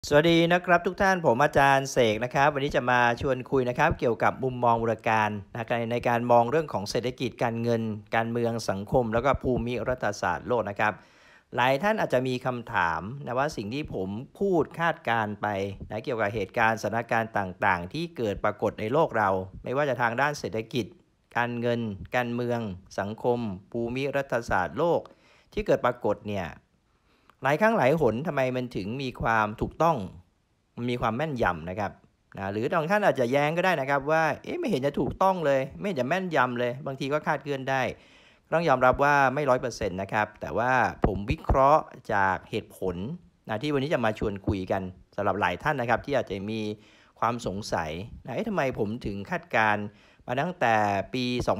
สวัสดีนะครับทุกท่านผมอาจารย์เสกนะครับวันนี้จะมาชวนคุยนะครับเกี่ยวกับมุมมองบูรการในการมองเรื่องของเศรษฐกิจการเงินการเมืองสังคมแล้วก็ภูมิรัฐศาสตร์โลกนะครับหลายท่านอาจจะมีคำถามนะว่าสิ่งที่ผมพูดคาดการไปนะเกี่ยวกับเหตุการณ์สถานการณ์ต่างๆที่เกิดปรากฏในโลกเราไม่ว่าจะทางด้านเศรษฐกิจการเงินการเมืองสังคมภูมิรัฐศาสตร์โลกที่เกิดปรากฏเนี่ยหลายครั้งหลายหนทำไมมันถึงมีความถูกต้องมีความแม่นยำนะครับหรือบางท่านอาจจะแย้งก็ได้นะครับว่าไม่เห็นจะถูกต้องเลยไม่เห็นจะแม่นยำเลยบางทีก็คาดเคลื่อนได้ต้องยอมรับว่าไม่100%นะครับแต่ว่าผมวิเคราะห์จากเหตุผลที่วันนี้จะมาชวนคุยกันสำหรับหลายท่านนะครับที่อาจจะมีความสงสัยทำไมผมถึงคาดการณ์มาตั้งแต่ปี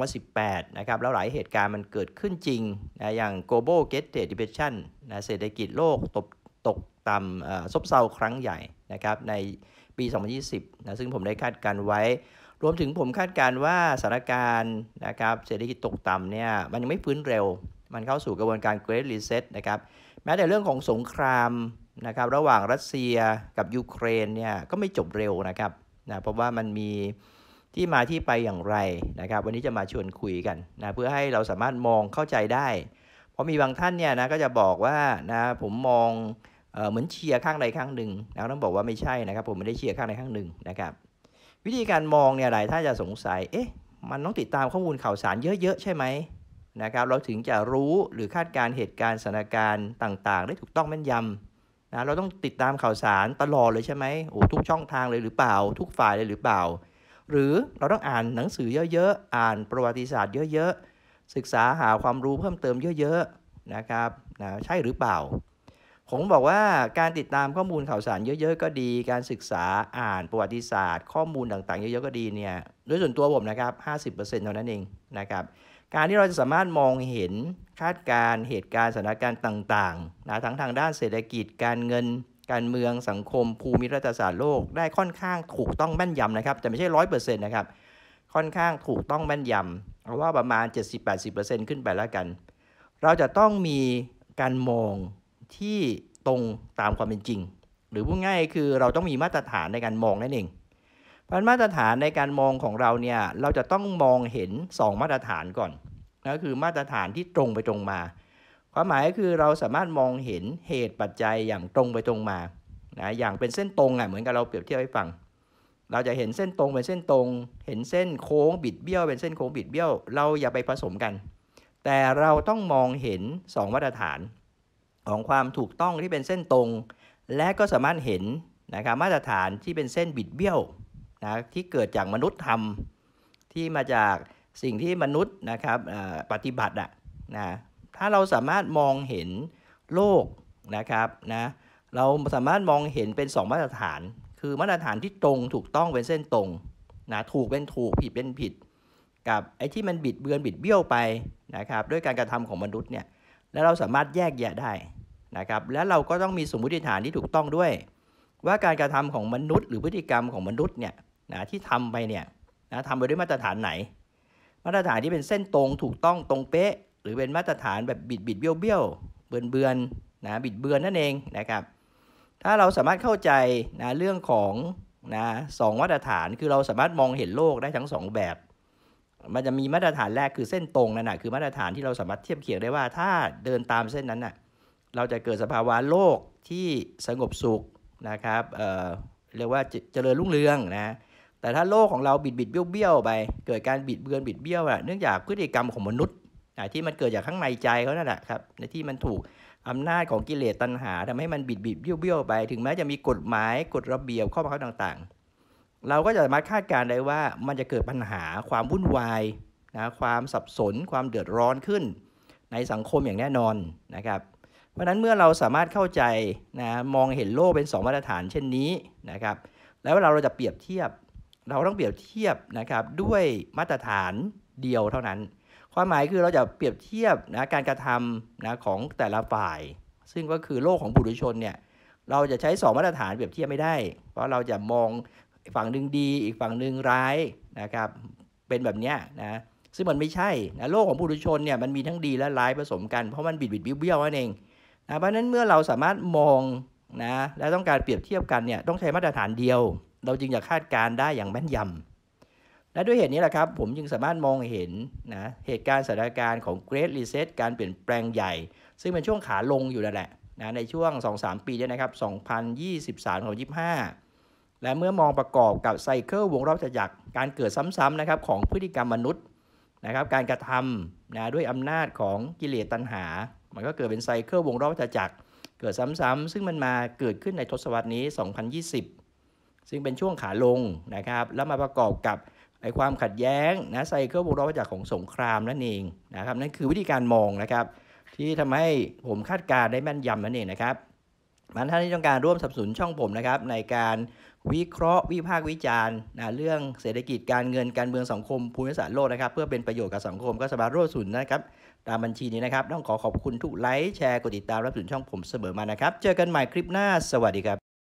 2018 นะครับแล้วหลายเหตุการณ์มันเกิดขึ้นจริงอย่าง Global Great Depression เศรษฐกิจโลกตกต่ำซบเซาครั้งใหญ่นะครับในปี 2020 ซึ่งผมได้คาดการไว้รวมถึงผมคาดการว่าสถานการณ์นะครับเศรษฐกิจตกต่ำเนี่ยมันยังไม่ฟื้นเร็วมันเข้าสู่กระบวนการ Great Reset นะครับแม้แต่เรื่องของสงครามนะครับระหว่างรัสเซียกับยูเครนเนี่ยก็ไม่จบเร็วนะครับเพราะว่ามันมีที่มาที่ไปอย่างไรนะครับวันนี้จะมาชวนคุยกันเพื่อให้เราสามารถมองเข้าใจได้เพราะมีบางท่านเนี่ยก็จะบอกว่าผมมองเหมือนเชียร์ข้างใดข้างหนึ่งต้องบอกว่าไม่ใช่นะครับผมไม่ได้เชียร์ข้างใดข้างหนึ่งนะครับวิธีการมองเนี่ยหลายท่านจะสงสัยมันต้องติดตามข้อมูลข่าวสารเยอะๆใช่ไหมนะครับเราถึงจะรู้หรือคาดการเหตุการณ์สถานการณ์ต่างๆได้ถูกต้องแม่นยำเราต้องติดตามข่าวสารตลอดเลยใช่ไหมทุกช่องทางเลยหรือเปล่าทุกฝ่ายเลยหรือเปล่าหรือเราต้องอ่านหนังสือเยอะๆอ่านประวัติศาสตร์เยอะๆศึกษาหาความรู้เพิ่มเติมเยอะๆนะครับใช่หรือเปล่าผมบอกว่าการติดตามข้อมูลข่าวสารเยอะๆก็ดีการศึกษาอ่านประวัติศาสตร์ข้อมูลต่างๆเยอะๆก็ดีเนี่ยโดยส่วนตัวผมนะครับ 50% เท่านั้นเองนะครับการที่เราจะสามารถมองเห็นคาดการเหตุการณ์สถานการณ์ต่างๆทั้งทางด้านเศรษฐกิจการเงินการเมืองสังคมภูมิรัฐศาสตร์โลกได้ค่อนข้างถูกต้องแม่นยำนะครับแต่ไม่ใช่ 100% นะครับค่อนข้างถูกต้องแม่นยำเอาว่าประมาณ 70-80% ขึ้นไปแล้วกันเราจะต้องมีการมองที่ตรงตามความเป็นจริงหรือพูดง่ายคือเราต้องมีมาตรฐานในการมองนั่นเองเพราะมาตรฐานในการมองของเราเนี่ยเราจะต้องมองเห็น2มาตรฐานก่อนก็คือมาตรฐานที่ตรงไปตรงมาความหมายก็คือเราสามารถมองเห็นเหตุปัจจัยอย่างตรงไปตรงมาอย่างเป็นเส้นตรงเหมือนกับเราเปรียบเทียบให้ฟังเราจะเห็นเส้นตรงเป็นเส้นตรงเห็นเส้นโค้งบิดเบี้ยวเป็นเส้นโค้งบิดเบี้ยวเราอย่าไปผสมกันแต่เราต้องมองเห็น2มาตรฐานของความถูกต้องที่เป็นเส้นตรงและก็สามารถเห็นนะครับมาตรฐานที่เป็นเส้นบิดเบี้ยวที่เกิดจากมนุษย์ทำที่มาจากสิ่งที่มนุษย์นะครับปฏิบัติถ้าเราสามารถมองเห็นโลกนะครับเราสามารถมองเห็นเป็น2มาตรฐานคือมาตรฐานที่ตรงถูกต้องเป็นเส้นตรงถูกเป็นถูกผิดเป็นผิดกับไอ้ที่มันบิดเบือนบิดเบี้ยวไปนะครับด้วยการกระทำของมนุษย์เนี่ยแล้วเราสามารถแยกแยะได้นะครับแล้วเราก็ต้องมีสมมติฐานที่ถูกต้องด้วยว่าการกระทำของมนุษย์หรือพฤติกรรมของมนุษย์เนี่ยที่ทำไปเนี่ยทำไปด้วยมาตรฐานไหนมาตรฐานที่เป็นเส้นตรงถูกต้องตรงเป๊ะหรือเป็นมาตรฐานแบบบิดเบี้ยวเบือนบิดเบือนนั่นเองนะครับถ้าเราสามารถเข้าใจเรื่องของ2มาตรฐานคือเราสามารถมองเห็นโลกได้ทั้ง2แบบมันจะมีมาตรฐานแรกคือเส้นตรงนั่นคือมาตรฐานที่เราสามารถเทียบเคียงได้ว่าถ้าเดินตามเส้นนั้นเราจะเกิดสภาวะโลกที่สงบสุขนะครับเรียกว่าเจริญรุ่งเรืองแต่ถ้าโลกของเราบิดเบี้ยวไปเกิดการบิดเบือนบิดเบี้ยวเนื่องจากพฤติกรรมของมนุษย์ที่มันเกิดจากข้างในใจเขานั่นแหละครับในที่มันถูกอำนาจของกิเลสตัณหาทำให้มันบิดเบี้ยวไปถึงแม้จะมีกฎหมายกฎระเบียบข้อบังคับต่างๆเราก็จะสามารถคาดการณ์ได้ว่ามันจะเกิดปัญหาความวุ่นวายความสับสนความเดือดร้อนขึ้นในสังคมอย่างแน่นอนนะครับเพราะฉะนั้นเมื่อเราสามารถเข้าใจมองเห็นโลกเป็น2มาตรฐานเช่นนี้นะครับแล้วเราจะเปรียบเทียบเราต้องเปรียบเทียบนะครับด้วยมาตรฐานเดียวเท่านั้นความหมายคือเราจะเปรียบเทียบการกระทำของแต่ละฝ่ายซึ่งก็คือโลกของปุถุชนเนี่ยเราจะใช้2มาตรฐานเปรียบเทียบไม่ได้เพราะเราจะมองฝั่งหนึ่งดีอีกฝั่งหนึ่งร้ายนะครับเป็นแบบนี้ซึ่งมันไม่ใช่โลกของปุถุชนเนี่ยมันมีทั้งดีและร้ายผสมกันเพราะมันบิดเบี้ยวนั่นเองเพราะนั้นเมื่อเราสามารถมองนะและต้องการเปรียบเทียบกันเนี่ยต้องใช้มาตรฐานเดียวเราจึงจะคาดการได้อย่างแม่นยำและด้วยเหตุนี้แหละครับผมจึงสามารถมองเห็นนะเหตุการณ์สถานการณ์ของ Great Reset การเปลี่ยนแปลงใหญ่ซึ่งเป็นช่วงขาลงอยู่นั่นแหละนะในช่วง 2-3 ปีเนี่ยนะครับ2023-2025และเมื่อมองประกอบกับไซเคิลวงรอบจักรการเกิดซ้ำๆนะครับของพฤติกรรมมนุษย์นะครับการกระทำนะด้วยอำนาจของกิเลสตัณหามันก็เกิดเป็นไซเคิลวงรอบจักรเกิดซ้ำๆซึ่งมันมาเกิดขึ้นในทศวรรษนี้2020ซึ่งเป็นช่วงขาลงนะครับแล้วมาประกอบกับความขัดแย้งนะไซเคิลวงรอบจักรของสงครามนั่นเองนะครับนั่นคือวิธีการมองนะครับที่ทำให้ผมคาดการได้แม่นยำนั่นเองนะครับท่านที่ต้องการร่วมสนับสนุนช่องผมนะครับในการวิเคราะห์วิพากษ์วิจารณ์เรื่องเศรษฐกิจการเงินการเมืองสังคมภูมิศาสตร์โลกนะครับเพื่อเป็นประโยชน์กับสังคมก็สามารถร่วมสนับสนุนนะครับตามบัญชีนี้นะครับต้องขอบคุณทุกไลค์แชร์กดติดตามรับสนุนช่องผมเสมอมานะครับเจอกันใหม่คลิปหน้าสวัสดีครับ